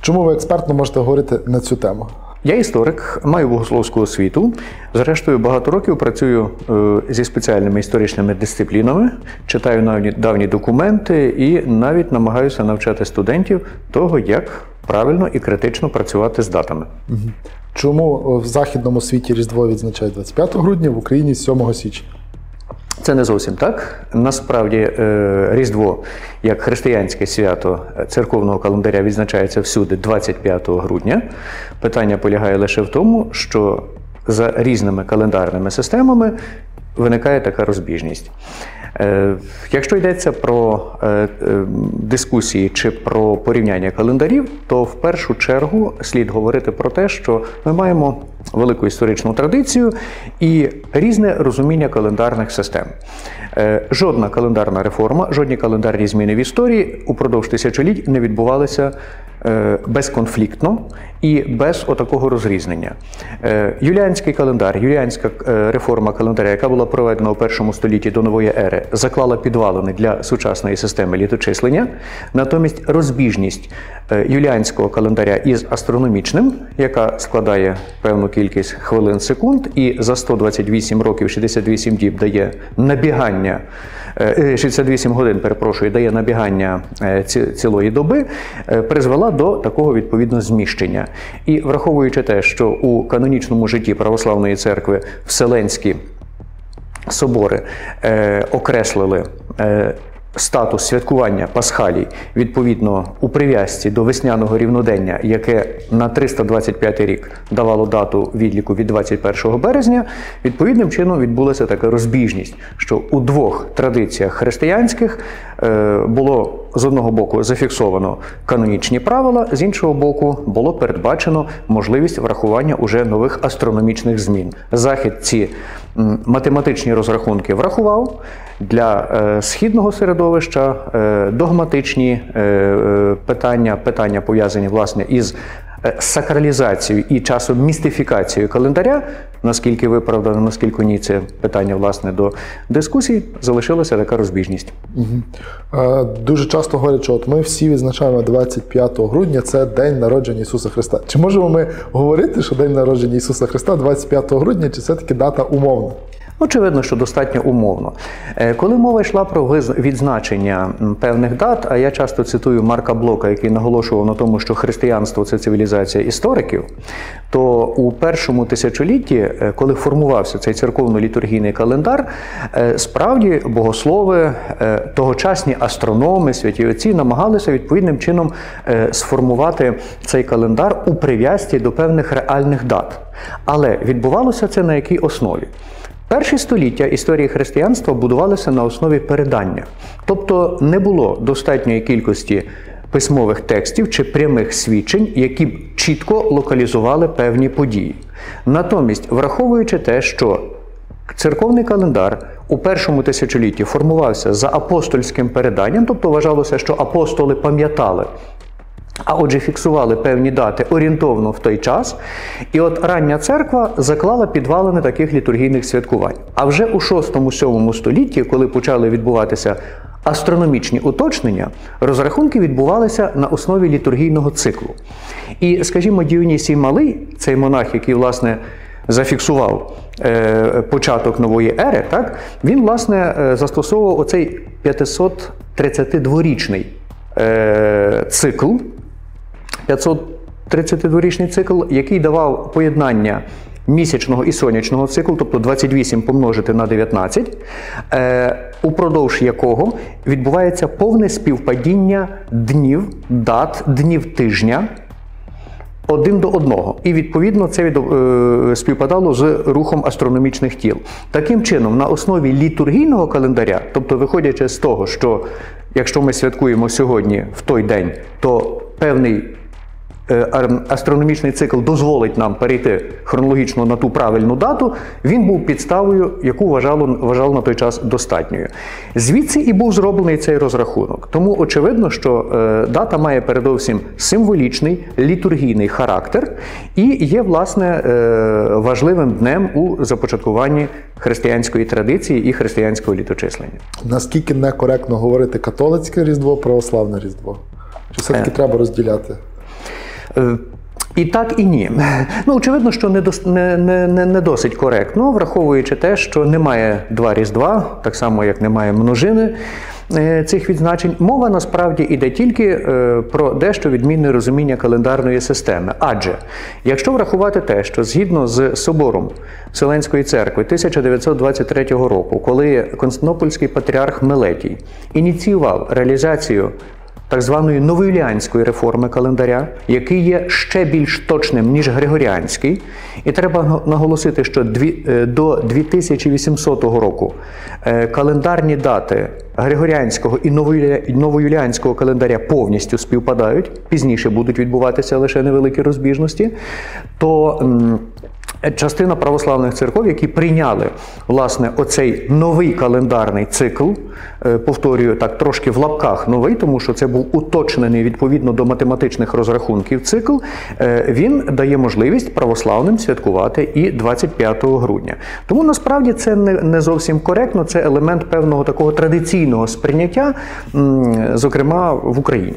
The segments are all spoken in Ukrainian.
Чому ви експертно можете говорити на цю тему? Я історик, маю богословську освіту. Зрештою, багато років працюю зі спеціальними історичними дисциплінами, читаю давні документи і навіть намагаюся навчати студентів того, як правильно і критично працювати з датами. Чому в західному світі Різдво відзначають 25 грудня, в Україні 7 січня? Це не зовсім так. Насправді, Різдво, як християнське свято церковного календаря, відзначається всюди 25 грудня. Питання полягає лише в тому, що за різними календарними системами виникає така розбіжність. Якщо йдеться про дискусії чи про порівняння календарів, то в першу чергу слід говорити про те, що ми маємо велику історичну традицію і різне розуміння календарних систем. Жодна календарна реформа, жодні календарні зміни в історії упродовж тисячоліть не відбувалися безконфліктно і без отакого розрізнення. Юліанський календар, юліанська реформа календаря, яка була проведена у першому столітті до нової ери, заклала підвалини для сучасної системи літочислення. Натомість розбіжність юліанського календаря із астрономічним, яка складає певну кількість хвилин-секунд, і за 128 років 68 діб дає набігання, 68 годин, перепрошую, дає набігання цілої доби, призвела до такого відповідно зміщення. І враховуючи те, що у канонічному житті Православної церкви Вселенські собори окреслили статус святкування Пасхалій, відповідно, у прив'язці до весняного рівнодення, яке на 325 рік давало дату відліку від 21 березня, відповідним чином відбулася така розбіжність, що у двох традиціях християнських було з одного боку зафіксовано канонічні правила, з іншого боку було передбачено можливість врахування уже нових астрономічних змін. Захід ці математичні розрахунки врахував, для східного середовища догматичні питання пов'язані, власне, із сакралізацією і часом містифікацією календаря, наскільки виправдано, наскільки ні, це питання, власне, до дискусій, залишилася така розбіжність. Дуже часто говорять, що от ми всі відзначаємо 25 грудня, це День народження Ісуса Христа. Чи можемо ми говорити, що День народження Ісуса Христа 25 грудня, чи все-таки дата умовна? Очевидно, що достатньо умовно. Коли мова йшла про відзначення певних дат, а я часто цитую Марка Блока, який наголошував на тому, що християнство – це цивілізація істориків, то у першому тисячолітті, коли формувався цей церковно-літургійний календар, справді богослови, тогочасні астрономи, святі отці намагалися відповідним чином сформувати цей календар у прив'язці до певних реальних дат. Але відбувалося це на якій основі? Перші століття історії християнства будувалися на основі передання. Тобто не було достатньої кількості письмових текстів чи прямих свідчень, які б чітко локалізували певні події. Натомість, враховуючи те, що церковний календар у першому тисячолітті формувався за апостольським переданням, тобто вважалося, що апостоли пам'ятали, а отже фіксували певні дати орієнтовно в той час, і от рання церква заклала підвалини таких літургійних святкувань. А вже у 6-7 столітті, коли почали відбуватися астрономічні уточнення, розрахунки відбувалися на основі літургійного циклу. І, скажімо, Діонісій Малий, цей монах, який, власне, зафіксував початок нової ери, так, він, власне, застосовував оцей 532-річний цикл, 532-річний цикл, який давав поєднання місячного і сонячного циклу, тобто 28 помножити на 19, упродовж якого відбувається повне співпадіння днів, дат, днів тижня один до одного. І, відповідно, це співпадало з рухом астрономічних тіл. Таким чином, на основі літургійного календаря, тобто виходячи з того, що якщо ми святкуємо сьогодні в той день, то певний астрономічний цикл дозволить нам перейти хронологічно на ту правильну дату, він був підставою, яку вважали на той час достатньою. Звідси і був зроблений цей розрахунок. Тому очевидно, що дата має передовсім символічний, літургійний характер і є, власне, важливим днем у започаткуванні християнської традиції і християнського літочислення. Наскільки некоректно говорити католицьке Різдво, православне Різдво? Чи все-таки треба розділяти? І так, і ні. Ну, очевидно, що не досить коректно, враховуючи те, що немає два Різдва, так само, як немає множини цих відзначень. Мова насправді йде тільки про дещо відмінне розуміння календарної системи. Адже, якщо врахувати те, що згідно з Собором Вселенської Церкви 1923 року, коли Константинопольський патріарх Мелетій ініціював реалізацію так званої новоюліанської реформи календаря, який є ще більш точним, ніж григоріанський. І треба наголосити, що до 2800 року календарні дати григоріанського і новоюліанського календаря повністю співпадають, пізніше будуть відбуватися лише невеликі розбіжності, то частина православних церков, які прийняли, власне, оцей новий календарний цикл, повторюю так, трошки в лапках новий, тому що це був уточнений відповідно до математичних розрахунків цикл, він дає можливість православним святкувати і 25 грудня. Тому, насправді, це не зовсім коректно, це елемент певного такого традиційного сприйняття, зокрема, в Україні.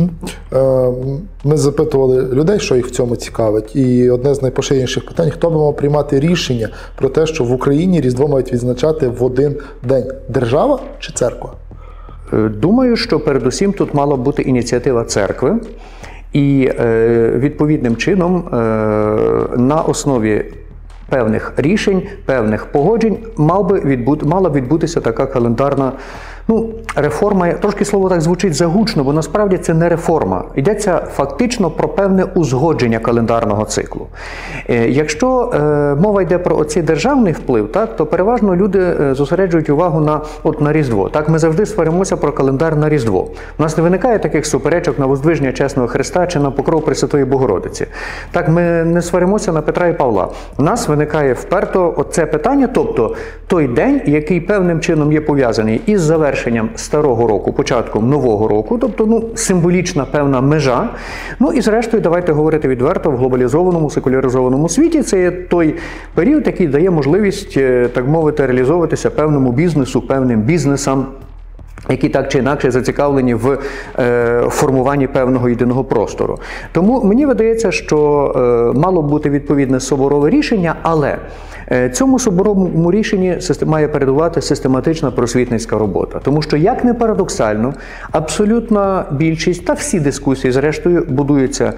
Ми запитували людей, що їх в цьому цікавить, і одне з найпоширеніших питань, хто би мав приймати рішення про те, що в Україні Різдво мають відзначати в один день? Держава чи церква? Думаю, що передусім тут мала бути ініціатива церкви, і відповідним чином на основі певних рішень, певних погоджень мала б відбутися така календарна реформа. Трошки слово так звучить загучно, бо насправді це не реформа. Йдеться фактично про певне узгодження календарного циклу. Якщо мова йде про оцей державний вплив, так, то переважно люди зосереджують увагу на Різдво. Так, ми завжди сваримося про календар на Різдво. У нас не виникає таких суперечок на Воздвиження Чесного Христа чи на Покров Пресвятої Богородиці. Так, ми не сваримося на Петра і Павла. У нас виникає вперто оце питання, тобто той день, який певним чином є пов'язаний із завершенням старого року, початком нового року, тобто символічна певна межа. І зрештою, давайте говорити відверто, в глобалізованому, секуляризованому світі це є той період, який дає можливість, так мовити, реалізовуватися певному бізнесу, певним бізнесам, які так чи інакше зацікавлені в формуванні певного єдиного простору. Тому мені видається, що мало б бути відповідне соборове рішення, але цьому соборовому рішенні має передувати систематична просвітницька робота. Тому що, як не парадоксально, абсолютна більшість та всі дискусії, зрештою, будуються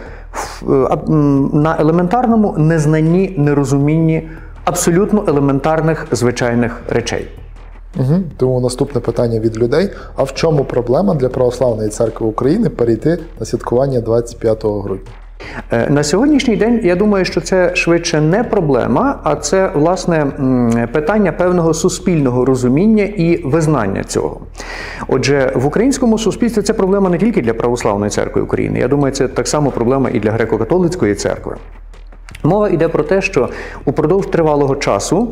на елементарному незнанні, нерозумінні абсолютно елементарних звичайних речей. Тому наступне питання від людей. А в чому проблема для Православної Церкви України перейти на святкування 25 грудня? На сьогоднішній день, я думаю, що це швидше не проблема, а це, власне, питання певного суспільного розуміння і визнання цього. Отже, в українському суспільстві це проблема не тільки для Православної Церкви України. Я думаю, це так само проблема і для Греко-католицької церкви. Мова йде про те, що упродовж тривалого часу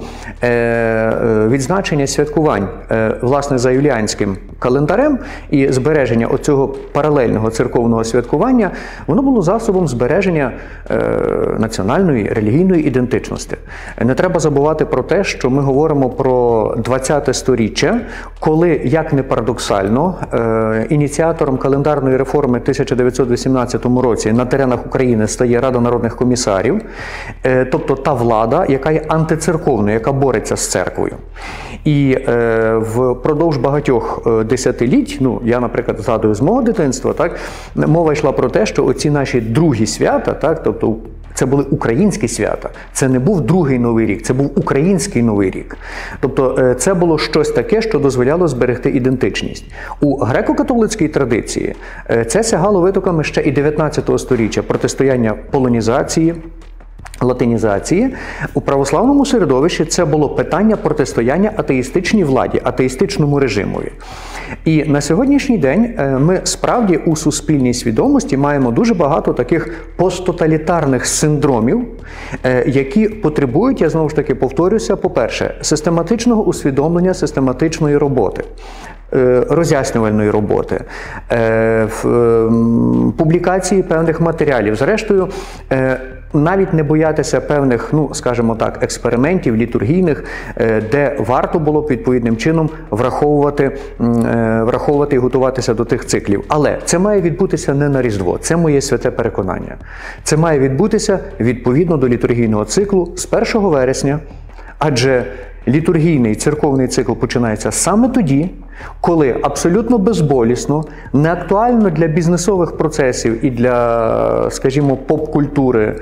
відзначення святкувань, власне, за юліанським календарем і збереження оцього паралельного церковного святкування, воно було засобом збереження національної, релігійної ідентичності. Не треба забувати про те, що ми говоримо про 20-те сторіччя, коли, як не парадоксально, ініціатором календарної реформи в 1918 році на теренах України стає Рада народних комісарів, тобто та влада, яка є антицерковною, яка бореться з церквою. І впродовж багатьох десятиліть, я, наприклад, згадую з мого дитинства, так, мова йшла про те, що оці наші другі свята, так, тобто це були українські свята, це не був другий Новий рік, це був український Новий рік. Тобто це було щось таке, що дозволяло зберегти ідентичність. У греко-католицькій традиції це сягало витоками ще і 19 століття, протистояння полонізації, латинізації. У православному середовищі це було питання протистояння атеїстичній владі, атеїстичному режимові. І на сьогоднішній день ми справді у суспільній свідомості маємо дуже багато таких посттоталітарних синдромів, які потребують, я знову ж таки повторюся, по-перше, систематичного усвідомлення, систематичної роботи, роз'яснювальної роботи, публікації певних матеріалів. Зрештою, навіть не боятися певних, ну, скажімо так, експериментів літургійних, де варто було б відповідним чином враховувати і готуватися до тих циклів. Але це має відбутися не на Різдво, це моє святе переконання. Це має відбутися відповідно до літургійного циклу з 1 вересня, адже літургійний церковний цикл починається саме тоді, коли абсолютно безболісно, неактуально для бізнесових процесів і для, скажімо, поп-культури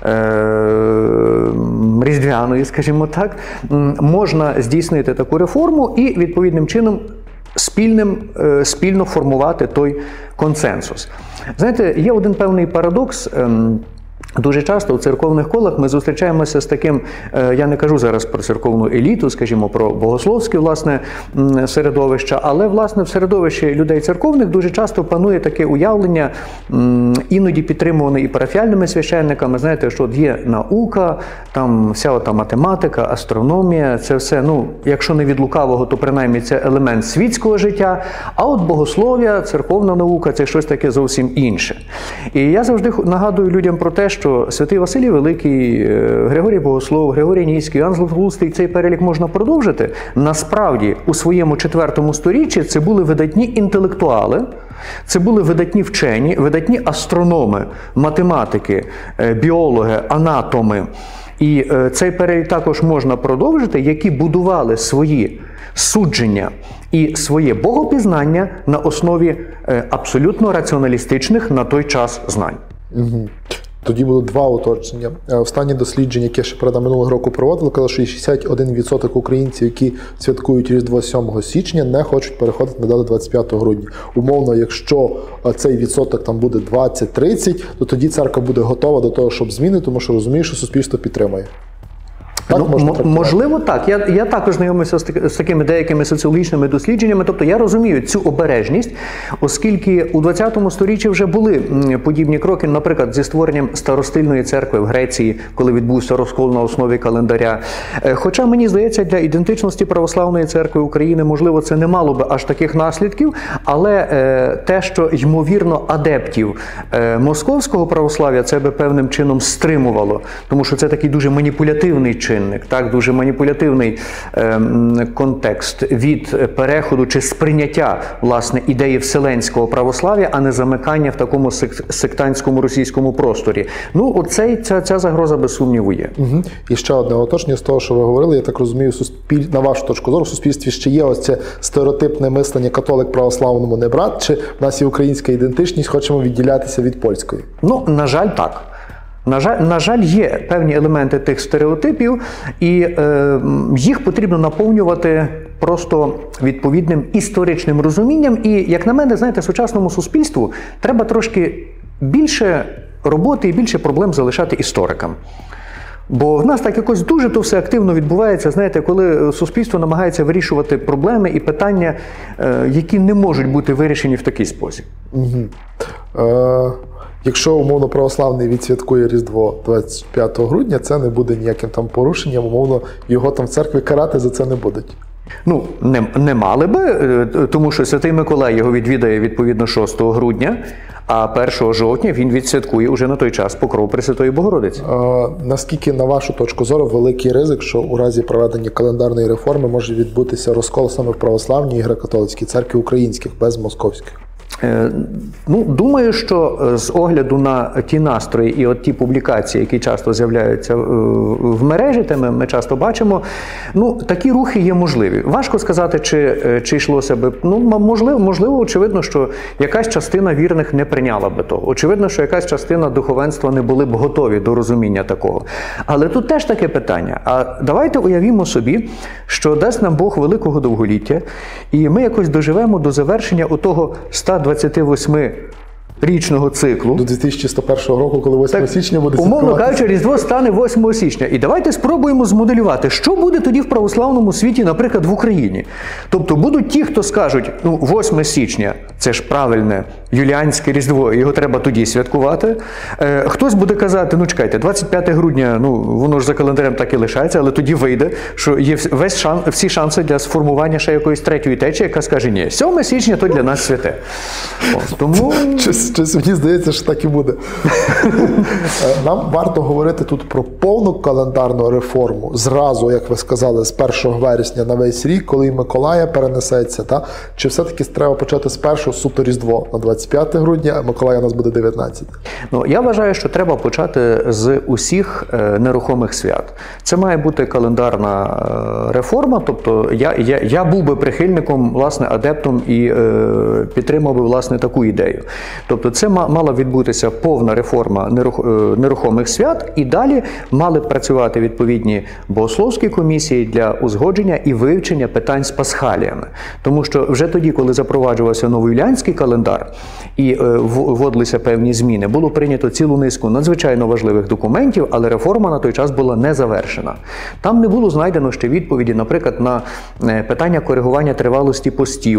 різдвяної, скажімо так, можна здійснити таку реформу і відповідним чином спільно формувати той консенсус. Знаєте, є один певний парадокс. Дуже часто в церковних колах ми зустрічаємося з таким, я не кажу зараз про церковну еліту, скажімо, про богословське, власне, середовище, але, власне, в середовищі людей церковних дуже часто панує таке уявлення, іноді підтримуване і парафіальними священниками, знаєте, що є наука, там вся ота математика, астрономія, це все, ну, якщо не від лукавого, то принаймні це елемент світського життя, а от богослов'я, церковна наука – це щось таке зовсім інше. І я завжди нагадую людям про те, що святий Василій Великий, Григорій Богослов, Григорій Нійський, Іоанн Златоустий, цей перелік можна продовжити. Насправді, у своєму 4 сторіччі це були видатні інтелектуали, це були видатні вчені, видатні астрономи, математики, біологи, анатоми. І цей перелік також можна продовжити, які будували свої судження і своє богопізнання на основі абсолютно раціоналістичних на той час знань. Угу. Тоді було два уточнення. Останні дослідження, яке ще правда минулого року проводили, казали, що 61% українців, які святкують Різдво 7 січня, не хочуть переходити на дату 25 грудня. Умовно, якщо цей відсоток там буде 20-30, то тоді церква буде готова до того, щоб змінити, тому що розуміє, що суспільство підтримує. Так, можливо, так. Я також знайомився з такими деякими соціологічними дослідженнями, тобто я розумію цю обережність, оскільки у 20 сторіччі вже були подібні кроки, наприклад, зі створенням старостильної церкви в Греції, коли відбувся розкол на основі календаря. Хоча, мені здається, для ідентичності православної церкви України, можливо, це не мало би аж таких наслідків, але те, що, ймовірно, адептів московського православ'я це би певним чином стримувало, тому що це такий дуже маніпулятивний чин. Так, дуже маніпулятивний контекст від переходу чи сприйняття, власне, ідеї вселенського православ'я, а не замикання в такому сектантському російському просторі. Ну, ця загроза без сумніву є. Угу. І ще одне уточнення з того, що ви говорили, я так розумію, на вашу точку зору, в суспільстві ще є ось це стереотипне мислення католик православному не брат, чи в нас є українська ідентичність, хочемо відділятися від польської? Ну, на жаль, так. На жаль, є певні елементи тих стереотипів, і їх потрібно наповнювати просто відповідним історичним розумінням. І, як на мене, знаєте, сучасному суспільству треба трошки більше роботи і більше проблем залишати історикам. Бо в нас так якось дуже то все активно відбувається, знаєте, коли суспільство намагається вирішувати проблеми і питання, які не можуть бути вирішені в такий спосіб. Якщо, умовно, православний відсвяткує Різдво 25 грудня, це не буде ніяким там порушенням, умовно, його там в церкві карати за це не будуть. Ну, не мали би, тому що Святий Миколай його відвідає, відповідно, 6 грудня, а 1 жовтня він відсвяткує уже на той час Покров Пресвятої Богородиці. Наскільки, на вашу точку зору, великий ризик, що у разі проведення календарної реформи може відбутися розкол саме в православній і греко-католицькій церкві українських, без московських? Ну, думаю, що з огляду на ті настрої і от ті публікації, які часто з'являються в мережі, те ми часто бачимо, ну, такі рухи є можливі. Важко сказати, чи йшлося би, ну, можливо, очевидно, що якась частина вірних не прийняла би того. Очевидно, що якась частина духовенства не були б готові до розуміння такого. Але тут теж таке питання. А давайте уявімо собі, що дасть нам Бог великого довголіття, і ми якось доживемо до завершення отого 128-річного циклу. До 2101 року, коли 8 січня буде святкуватися. Умовно кажучи, Різдво стане 8 січня. І давайте спробуємо змоделювати, що буде тоді в православному світі, наприклад, в Україні. Тобто будуть ті, хто скажуть, ну, 8 січня – це ж правильне юліанське Різдво, його треба тоді святкувати. Хтось буде казати, ну, чекайте, 25 грудня, ну, воно ж за календарем так і лишається, але тоді вийде, що є всі шанси для сформування ще якоїсь третьої течії, яка скаже, ні, 7 січня – то для нас святе. Тому... Щось мені здається, що так і буде. Нам варто говорити тут про повну календарну реформу зразу, як ви сказали, з 1 вересня на весь рік, коли і Миколая перенесеться, та? Чи все-таки треба почати з першого суто Різдво на 25 грудня, а Миколая у нас буде 19? Ну, я вважаю, що треба почати з усіх нерухомих свят. Це має бути календарна реформа, тобто я був би прихильником, власне, адептом і підтримав би, власне, таку ідею. Тобто це мала відбутися повна реформа нерухомих свят, і далі мали б працювати відповідні богословські комісії для узгодження і вивчення питань з пасхаліями. Тому що вже тоді, коли запроваджувався новоюліанський календар і вводилися певні зміни, було прийнято цілу низку надзвичайно важливих документів, але реформа на той час була не завершена. Там не було знайдено ще відповіді, наприклад, на питання коригування тривалості постів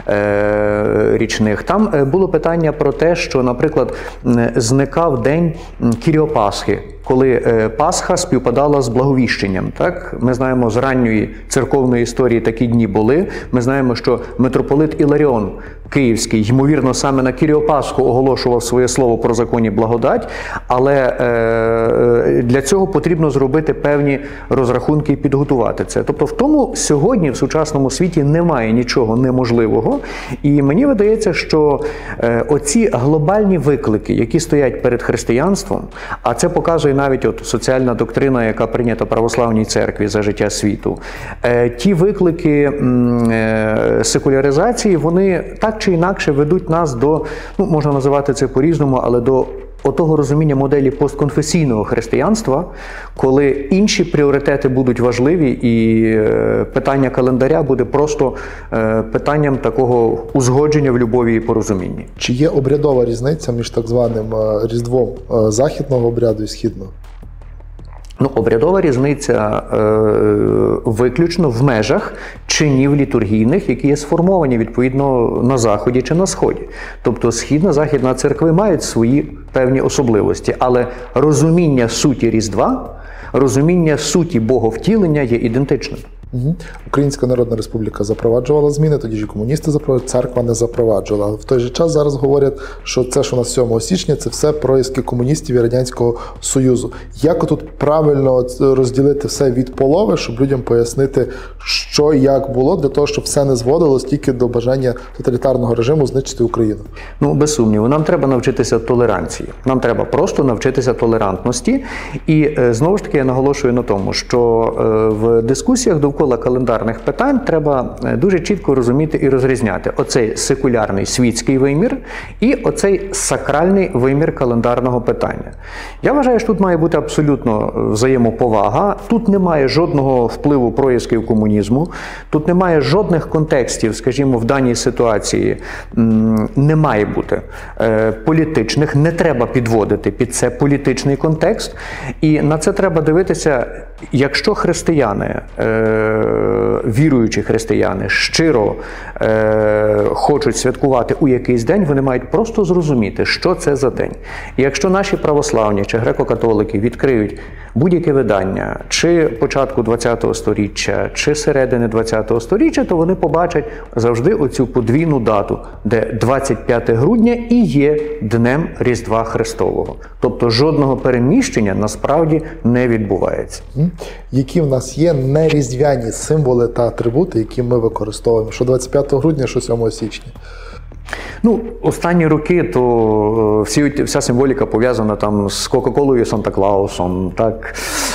річних. Там було питання про те, що, наприклад, зникав день Кіріопасхи, коли Пасха співпадала з Благовіщенням. Так? Ми знаємо, з ранньої церковної історії такі дні були. Ми знаємо, що митрополит Іларіон Київський, ймовірно, саме на Кіріопасху оголошував своє слово про законі благодать, але для цього потрібно зробити певні розрахунки і підготувати це. Тобто в тому сьогодні в сучасному світі немає нічого неможливого, і мені видається, що оці глобальні виклики, які стоять перед християнством, а це показує навіть от соціальна доктрина, яка прийнята в православній церкві за життя світу, ті виклики секуляризації, вони так чи інакше ведуть нас до, ну, можна називати це по-різному, але до отого розуміння моделі постконфесійного християнства, коли інші пріоритети будуть важливі і питання календаря буде просто питанням такого узгодження в любові і порозумінні. Чи є обрядова різниця між так званим Різдвом західного обряду і східного? Ну, обрядова різниця виключно в межах чинів літургійних, які є сформовані відповідно на Заході чи на Сході. Тобто Східна, Західна церкви мають свої певні особливості, але розуміння суті Різдва, розуміння суті Боговтілення є ідентичним. Угу. Українська Народна Республіка запроваджувала зміни, тоді ж і комуністи запроваджували, церква не запроваджувала. Але в той же час зараз говорять, що це, що у нас 7 січня, це все происки комуністів і Радянського Союзу. Як тут правильно розділити все від полови, щоб людям пояснити, що і як було, для того, щоб все не зводилось тільки до бажання тоталітарного режиму знищити Україну? Ну, без сумніву, нам треба навчитися толеранції. Нам треба просто навчитися толерантності. І, знову ж таки, я наголошую на тому, що в дискусіях довкола календарних питань треба дуже чітко розуміти і розрізняти оцей секулярний світський вимір і оцей сакральний вимір календарного питання. Я вважаю, що тут має бути абсолютно взаємоповага, тут немає жодного впливу проявів комунізму, тут немає жодних контекстів, скажімо, в даній ситуації не має бути політичних, не треба підводити під це політичний контекст, і на це треба дивитися, якщо християни, віруючі християни щиро хочуть святкувати у якийсь день, вони мають просто зрозуміти, що це за день. І якщо наші православні чи греко-католики відкриють будь-яке видання, чи початку ХХ століття, чи середини ХХ століття, то вони побачать завжди оцю подвійну дату, де 25 грудня і є днем Різдва Христового. Тобто жодного переміщення насправді не відбувається. Які в нас є неріздвяні символи та атрибути, які ми використовуємо? Що 25 грудня, що 7 січня? Ну, останні роки то вся символіка пов'язана там з Кока-Колою і Санта-Клаусом, так?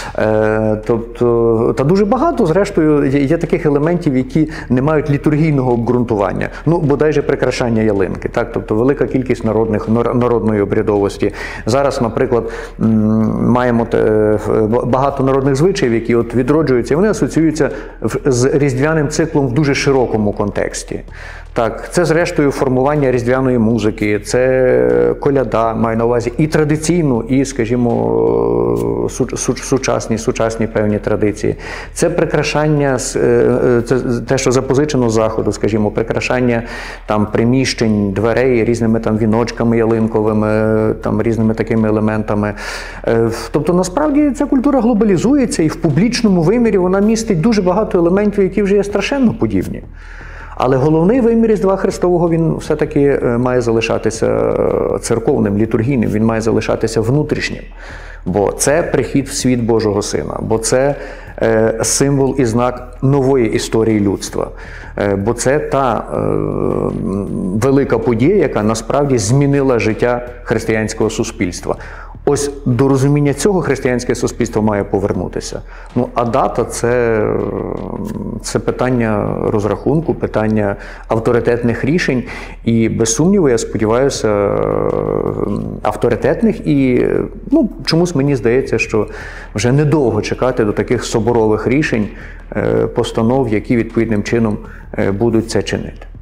Тобто, та дуже багато, зрештою, є таких елементів, які не мають літургійного обґрунтування. Ну, бодай же прикрашання ялинки, так? Тобто, велика кількість народної обрядовості. Зараз, наприклад, маємо багато народних звичаїв, які от відроджуються, і вони асоціюються з різдвяним циклом в дуже широкому контексті. Так, це, зрештою, формування різдвяної музики, це коляда, маю на увазі і традиційну, і, скажімо, сучасні певні традиції. Це прикрашання, це те, що запозичено з Заходу, скажімо, прикрашання там приміщень, дверей різними там віночками ялинковими, там різними такими елементами. Тобто, насправді, ця культура глобалізується, і в публічному вимірі вона містить дуже багато елементів, які вже є страшенно подібні. Але головний вимір Різдва Христового, він все-таки має залишатися церковним, літургійним, він має залишатися внутрішнім. Бо це прихід в світ Божого Сина, бо це символ і знак нової історії людства. Бо це та велика подія, яка насправді змінила життя християнського суспільства. Ось до розуміння цього християнське суспільство має повернутися. Ну, а дата – це питання розрахунку, питання авторитетних рішень. І, без сумніву, я сподіваюся, авторитетних. І чомусь мені здається, що вже недовго чекати до таких соборових рішень, постанов, які відповідним чином будуть це чинити.